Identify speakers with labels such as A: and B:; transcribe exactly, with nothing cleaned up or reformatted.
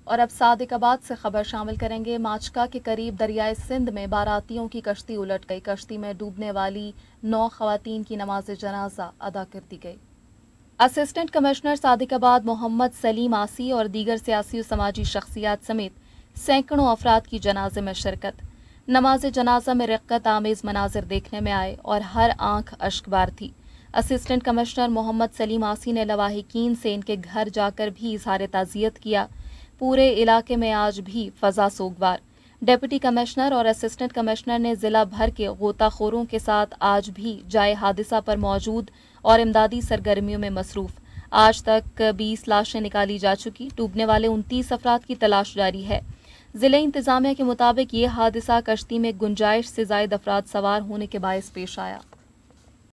A: और अब सादिकाबाद से खबर शामिल करेंगे। माचका के करीब दरियाए सिंध में बारातियों की कश्ती उलट गई। कश्ती में डूबने वाली नौ खवातीन की नमाज जनाजा अदा कर दी गई। असिस्टेंट कमिश्नर सादिकाबाद मोहम्मद सलीम आसी और दीगर सियासी और समाजी शख्सियात समेत सैकड़ों अफराद की जनाजे में शिरकत। नमाज जनाजा में रिक्कत आमेज मनाजिर देखने में आए और हर आंख अश्कबार थी। असिस्टेंट कमिश्नर मोहम्मद सलीम आसी ने लवाहिकीन से इनके घर जाकर भी इजहार ताज़ियत किया। पूरे इलाके में आज भी फजा सोगवार। डिप्टी कमिश्नर और असिस्टेंट कमिश्नर ने जिला भर के गोताखोरों के साथ आज भी जाए हादसा पर मौजूद और इमदादी सरगर्मियों में मसरूफ। आज तक बीस लाशें निकाली जा चुकी। डूबने वाले उनतीस अफराद की तलाश जारी है। जिले इंतजामिया के मुताबिक ये हादसा कश्ती में गुंजाइश से जायद अफराद सवार होने के बायस पेश आया।